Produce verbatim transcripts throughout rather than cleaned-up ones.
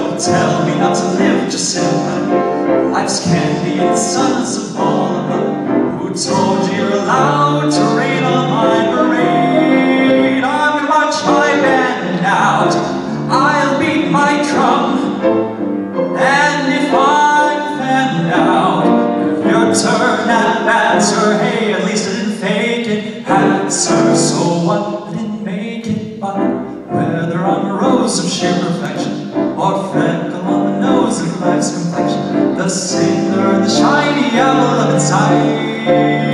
Don't tell me not to live, just sit back. Life's candy and the sun's of all of them. Who told you you're allowed to rain on my parade? I'm gonna march my band out, I'll beat my drum, and if I'm fanned out, if your turn at batter, hey, at least I didn't fake it. Answer, so what? I didn't make it, but whether I'm a rose of sheer perfection or freckle on the nose of life's complexion, the singer and the shiny apple of its eye.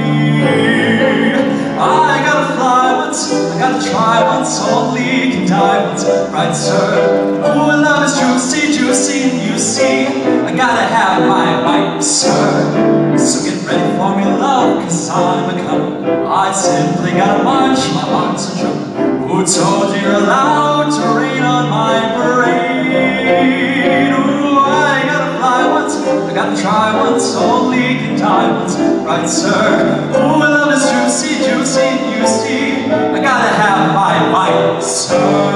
I gotta fly once, I gotta try once, only can die once, right sir? Oh, love is juicy, juicy, and you see, I gotta have my bite, sir. So get ready for me, love, cause I'm a comer. I simply gotta march, my heart's a drummer. Who told you you're allowed to rain on my parade? Ooh, I gotta fly once, I gotta try once, only can die once, right sir? Ooh, love is juicy, juicy, and you see, I gotta have my bite, sir.